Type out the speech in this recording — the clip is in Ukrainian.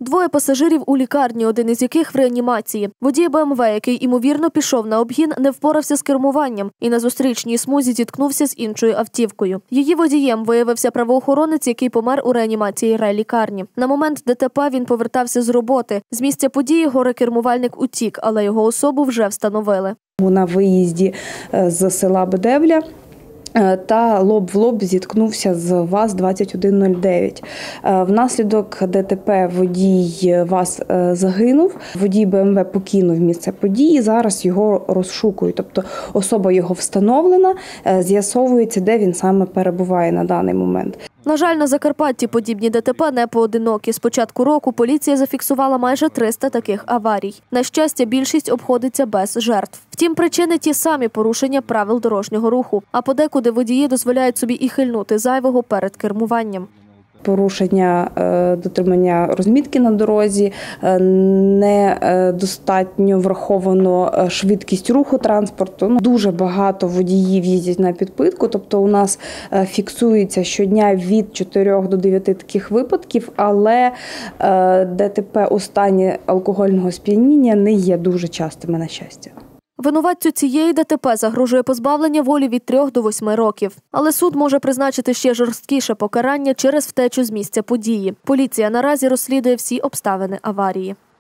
Двоє пасажирів у лікарні, один із яких в реанімації. Водій БМВ, який, імовірно, пішов на обгін, не впорався з кермуванням і на зустрічній смузі зіткнувся з іншою автівкою. Її водієм виявився правоохоронець, який помер у реанімації райлікарні. На момент ДТП він повертався з роботи. З місця події горе-кермувальник утік, але його особу вже встановили. На виїзді з села Бедевля та лоб в лоб зіткнувся з ВАЗ-2109. Внаслідок ДТП водій ВАЗ загинув, водій БМВ покинув місце події, зараз його розшукують. Тобто особа його встановлена, з'ясовується, де він саме перебуває на даний момент. На жаль, на Закарпатті подібні ДТП не поодинокі. З початку року поліція зафіксувала майже 300 таких аварій. На щастя, більшість обходиться без жертв. Втім, причини ті самі – порушення правил дорожнього руху. А подекуди водії дозволяють собі і хильнути зайвого перед кермуванням. Порушення дотримання розмітки на дорозі, недостатньо враховано швидкість руху транспорту. Дуже багато водіїв їздять на підпитку, тобто у нас фіксується щодня від 4 до 9 таких випадків, але ДТП у стані алкогольного сп'яніння не є дуже частими, на щастя. Винуватцю цієї ДТП загрожує позбавлення волі від 3 до 8 років. Але суд може призначити ще жорсткіше покарання через втечу з місця події. Поліція наразі розслідує всі обставини аварії.